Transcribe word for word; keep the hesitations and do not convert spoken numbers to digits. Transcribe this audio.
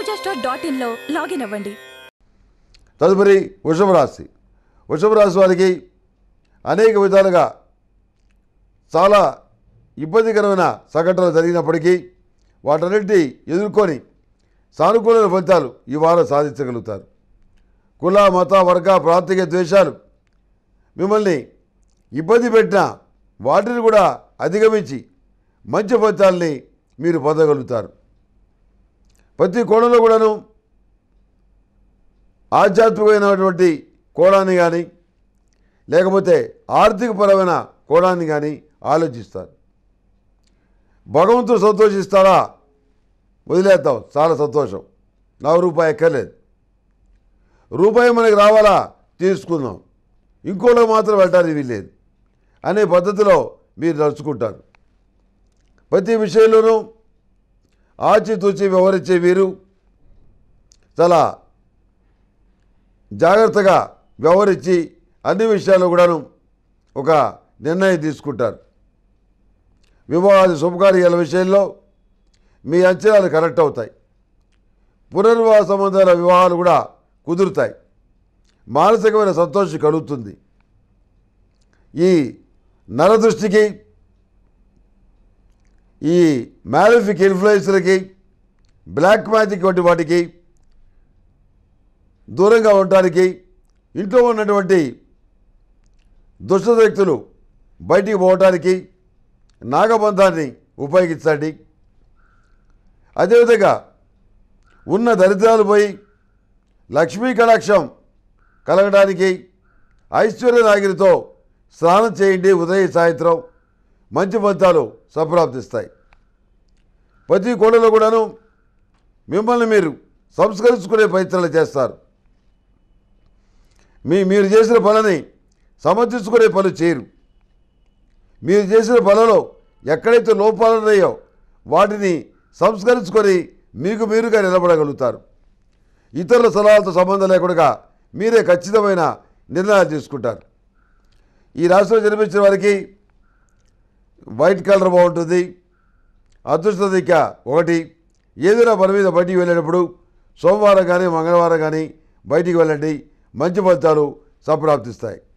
పూజా store dot ఇన్లో login అవ్వండి. తదుపరి వృషభ రాశి. వృషభ రాశి వారికి అనేక విధాలుగా చాలా ఇబ్బందికరమైన సంఘటనలు జరిగినప్పటికీ వాటన్నిటినీ ఎదుర్కొని సానుకూల ఫలితాలు ఈ వారం సాధించగలుగుతారు. కుల మత వర్గ ప్రాంతీయ ద్వేషాలు మిమ్మల్ని ఇబ్బంది పెట్టినా వాటిని కూడా అధిగమించి మంచి ఫలితాలని మీరు పొందగలుగుతారు. ప్రతి కోణంలో కూడాను ఆధ్యాత్మికమైనటువంటి కోణాన్ని కానీ లేకపోతే ఆర్థికపరమైన కోణాన్ని కానీ ఆలోచిస్తారు. భగవంతుడు సంతోషిస్తారా, వదిలేద్దాం, చాలా సంతోషం, నా రూపాయి ఎక్కర్లేదు, రూపాయి మనకి రావాలా తీసుకుందాం, ఇంకోలో మాత్రం వెళ్ళడానికి వీల్లేదు అనే పద్ధతిలో మీరు నడుచుకుంటారు. ప్రతి విషయంలోనూ ఆచితూచి వ్యవహరించే వీరు చాలా జాగ్రత్తగా వ్యవహరించి అన్ని విషయాల్లో కూడాను ఒక నిర్ణయం తీసుకుంటారు. వివాహాది శుభకార్యాల విషయంలో మీ అంచనాలు కరెక్ట్ అవుతాయి. పునర్వివాహ సంబంధాల వివాహాలు కూడా కుదురుతాయి. మానసికమైన సంతోషం కలుగుతుంది. ఈ నరదృష్టికి, ఈ మ్యాలిఫిక్ ఇన్ఫ్లుయెన్స్లకి, బ్లాక్ మ్యాజిక్ వంటి వాటికి దూరంగా ఉండటానికి ఇంట్లో ఉన్నటువంటి దుష్టశక్తులు బయటికి పోవటానికి నాగబంధాన్ని ఉపయోగించండి. అదేవిధంగా ఉన్న దరిద్రాలు పోయి లక్ష్మీ కటాక్షం కలగడానికి ఐశ్వర్య నాగిరితో స్నానం చేయండి. ఉదయం సాయంత్రం మంచి ఫలితాలు సంప్రాప్తిస్తాయి. ప్రతి కోణంలో కూడాను మిమ్మల్ని మీరు సంస్కరించుకునే ప్రయత్నాలు చేస్తారు. మీ మీరు చేసిన పనిని సమర్థించుకునే పనులు చేయరు. మీరు చేసిన పనులలో ఎక్కడైతే లోపాలు ఉన్నాయో వాటిని సంస్కరించుకొని మీకు మీరుగా నిలబడగలుగుతారు. ఇతరుల సలహాలతో సంబంధం లేకుండా మీరే ఖచ్చితమైన నిర్ణయాలు తీసుకుంటారు. ఈ రాశిలో జన్మించిన వారికి వైట్ కలర్ బాగుంటుంది. అదృష్ట దిక్క ఒకటి. ఏదైనా పని మీద బయటికి వెళ్ళేటప్పుడు సోమవారం కానీ మంగళవారం కానీ బయటికి వెళ్ళండి. మంచి ఫలితాలు సంప్రాప్తిస్తాయి.